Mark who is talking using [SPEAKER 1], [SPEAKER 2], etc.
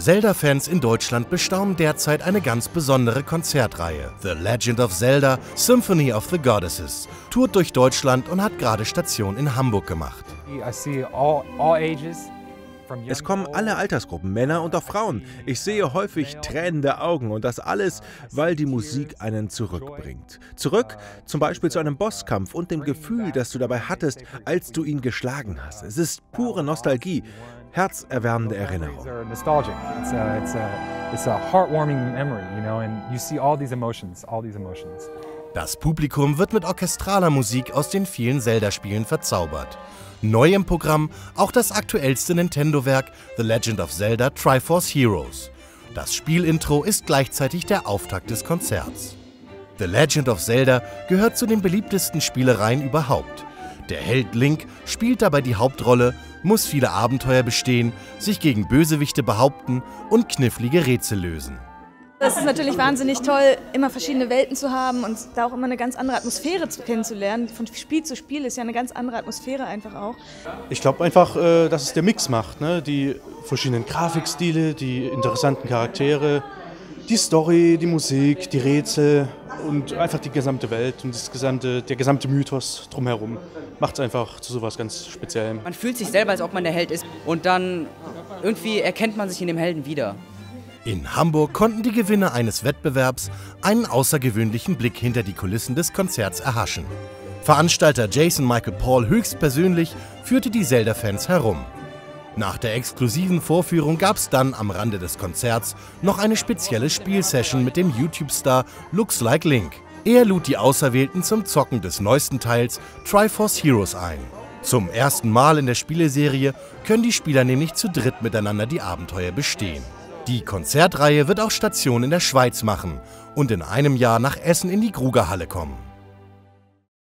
[SPEAKER 1] Zelda-Fans in Deutschland bestaunen derzeit eine ganz besondere Konzertreihe. The Legend of Zelda Symphony of the Goddesses tourt durch Deutschland und hat gerade Station in Hamburg gemacht.
[SPEAKER 2] Es kommen alle Altersgruppen, Männer und auch Frauen. Ich sehe häufig tränende Augen und das alles, weil die Musik einen zurückbringt. Zurück zum Beispiel zu einem Bosskampf und dem Gefühl, das du dabei hattest, als du ihn geschlagen hast. Es ist pure Nostalgie, herzerwärmende Erinnerung.
[SPEAKER 1] Das Publikum wird mit orchestraler Musik aus den vielen Zelda-Spielen verzaubert. Neu im Programm auch das aktuellste Nintendo-Werk The Legend of Zelda Triforce Heroes. Das Spielintro ist gleichzeitig der Auftakt des Konzerts. The Legend of Zelda gehört zu den beliebtesten Spielereien überhaupt. Der Held Link spielt dabei die Hauptrolle, muss viele Abenteuer bestehen, sich gegen Bösewichte behaupten und knifflige Rätsel lösen.
[SPEAKER 3] Es ist natürlich wahnsinnig toll, immer verschiedene Welten zu haben und da auch immer eine ganz andere Atmosphäre kennenzulernen. Von Spiel zu Spiel ist ja eine ganz andere Atmosphäre einfach auch.
[SPEAKER 4] Ich glaube einfach, dass es der Mix macht, ne? Die verschiedenen Grafikstile, die interessanten Charaktere, die Story, die Musik, die Rätsel und einfach die gesamte Welt und der gesamte Mythos drumherum macht es einfach zu sowas ganz Speziellem.
[SPEAKER 5] Man fühlt sich selber, als ob man der Held ist und dann irgendwie erkennt man sich in dem Helden wieder.
[SPEAKER 1] In Hamburg konnten die Gewinner eines Wettbewerbs einen außergewöhnlichen Blick hinter die Kulissen des Konzerts erhaschen. Veranstalter Jason Michael Paul höchstpersönlich führte die Zelda-Fans herum. Nach der exklusiven Vorführung gab es dann am Rande des Konzerts noch eine spezielle Spielsession mit dem YouTube-Star Looks Like Link. Er lud die Auserwählten zum Zocken des neuesten Teils Triforce Heroes ein. Zum ersten Mal in der Spieleserie können die Spieler nämlich zu dritt miteinander die Abenteuer bestehen. Die Konzertreihe wird auch Station in der Schweiz machen und in einem Jahr nach Essen in die Grugerhalle kommen.